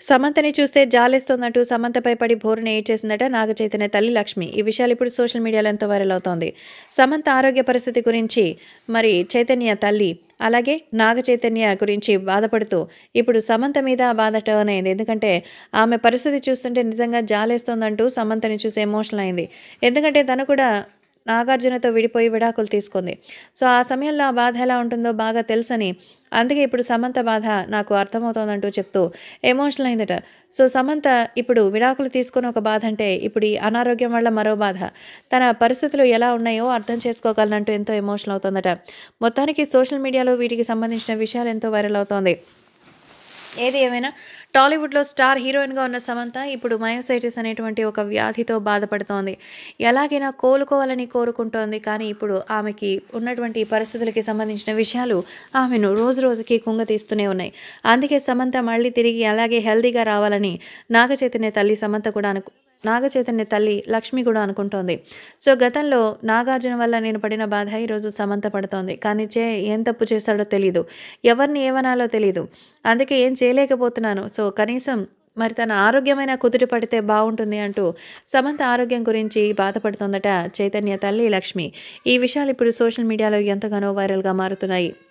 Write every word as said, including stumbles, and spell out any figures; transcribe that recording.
సమంతని చూస్తే జాలేస్తోందంటూ సమంతపై పడి బోరున ఏడ్చేసిందట నాగచైతన్య తల్లి లక్ష్మి. ఈ విషయాలు ఇప్పుడు సోషల్ మీడియాలో ఎంతో వైరల్ అవుతోంది. సమంత ఆరోగ్య పరిస్థితి గురించి మరి చైతన్య తల్లి, అలాగే నాగచైతన్య గురించి బాధపడుతూ ఇప్పుడు సమంత మీద బాధ టర్న్ అయింది. ఎందుకంటే ఆమె పరిస్థితి చూస్తుంటే నిజంగా జాలేస్తోందంటూ సమంతని చూసి ఎమోషనల్ అయింది. ఎందుకంటే తను కూడా నాగార్జునతో విడిపోయి విడాకులు తీసుకుంది. సో, ఆ సమయంలో ఆ బాధ ఎలా ఉంటుందో బాగా తెలుసని, అందుకే ఇప్పుడు సమంత బాధ నాకు అర్థమవుతోందంటూ చెప్తూ ఎమోషనల్ అయిందట. సో, సమంత ఇప్పుడు విడాకులు తీసుకుని ఒక బాధ అంటే, ఇప్పుడు ఈ అనారోగ్యం వల్ల మరో బాధ. తన పరిస్థితులు ఎలా ఉన్నాయో అర్థం చేసుకోగలనంటూ ఎంతో ఎమోషనల్ అవుతోందట. మొత్తానికి సోషల్ మీడియాలో వీటికి సంబంధించిన విషయాలు ఎంతో వైరల్ అవుతోంది. ఏది ఏమైనా టాలీవుడ్‌లో స్టార్ హీరోయిన్‌గా ఉన్న సమంత ఇప్పుడు మయోసైటిస్ అనేటువంటి ఒక వ్యాధితో బాధపడుతోంది. ఎలాగైనా కోలుకోవాలని కోరుకుంటోంది. కానీ ఇప్పుడు ఆమెకి ఉన్నటువంటి పరిస్థితులకి సంబంధించిన విషయాలు ఆమెను రోజు రోజుకి కుంగతీస్తూనే ఉన్నాయి. అందుకే సమంత మళ్ళీ తిరిగి అలాగే హెల్తీగా రావాలని నాగచైతన్య తల్లి సమంత కూడా అనుకు నాగచైతన్య తల్లి లక్ష్మి కూడా అనుకుంటోంది. సో, గతంలో నాగార్జున వల్ల నేను పడిన బాధ ఈరోజు సమంత పడుతోంది. కానీ చే ఏం తప్పు చేశాడో తెలీదు. ఎవరిని ఏమనాలో తెలీదు. అందుకే ఏం చేయలేకపోతున్నాను. సో, కనీసం మరి తన ఆరోగ్యమైనా కుదుట పడితే బావుంటుంది అంటూ సమంత ఆరోగ్యం గురించి బాధపడుతోందట చైతన్య తల్లి లక్ష్మి. ఈ విషయాలు ఇప్పుడు సోషల్ మీడియాలో ఎంతగానో వైరల్‌గా మారుతున్నాయి.